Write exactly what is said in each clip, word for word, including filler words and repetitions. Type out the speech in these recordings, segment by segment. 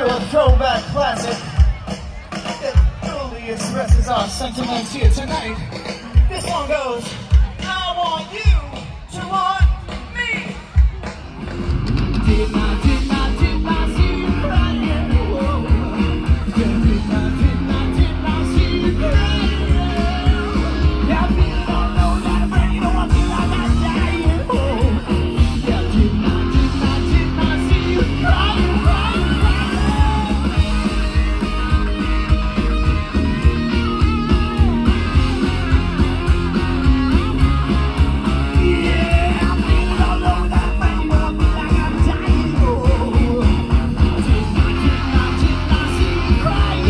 to a throwback classic that fully expresses our sentiments here tonight. This one goes, I want you to want me. Did not, did not, did not see you crying. Whoa. Did not, did not, did not see you crying. Yeah, people don't know that, but you know I feel like I'm dying. Oh. Yeah, did not, did not, did not see you crying, crying, crying. Yeah, people don't know that, but you know I feel like I'm dying. Oh. Did not, did not, did not see you crying.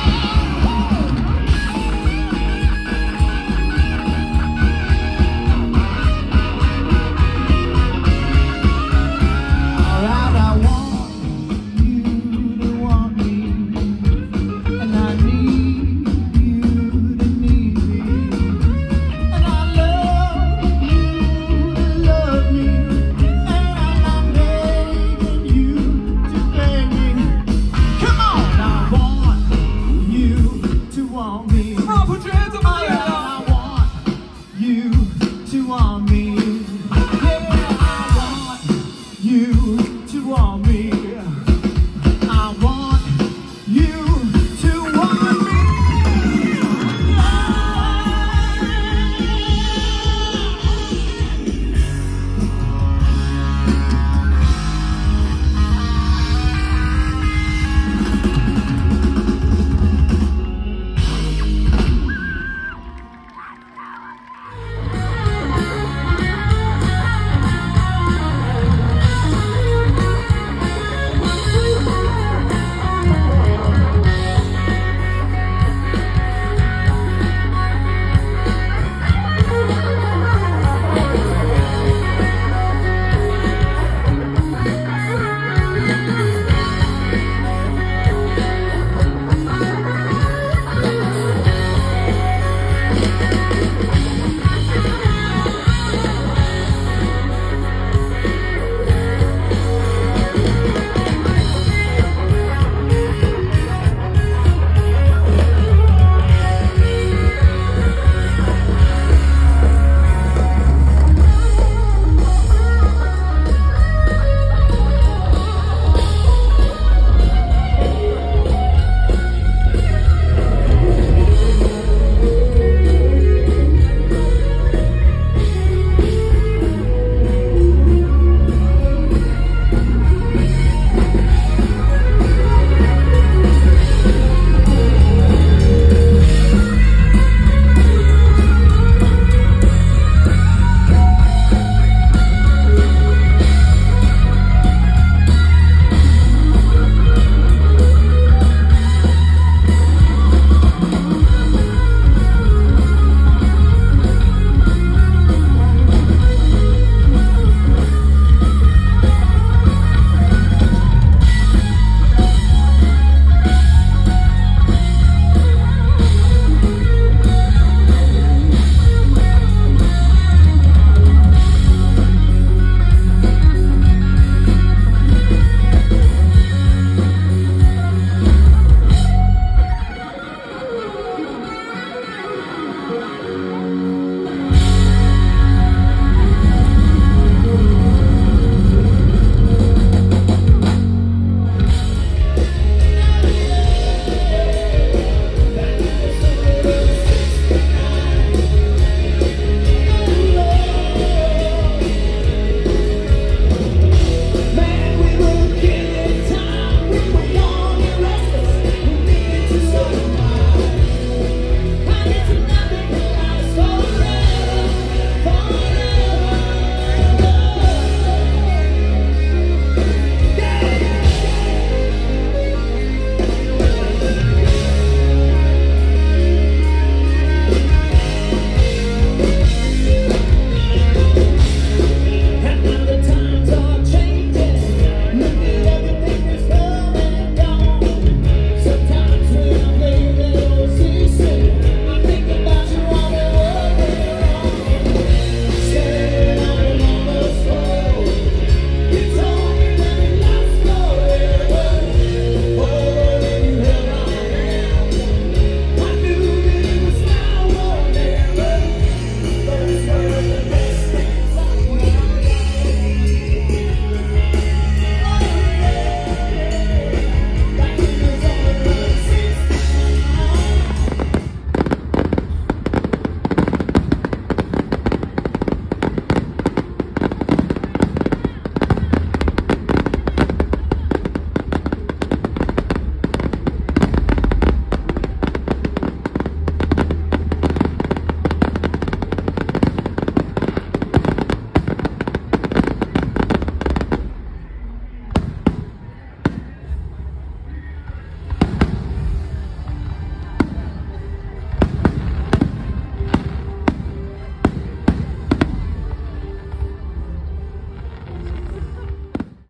Alright, I want you to want me, and I need you to need me, and I love you to love me, and I'm begging you to beg me. Come on, I want you to want me. Come on, put your hands up in the air. I want you to want me.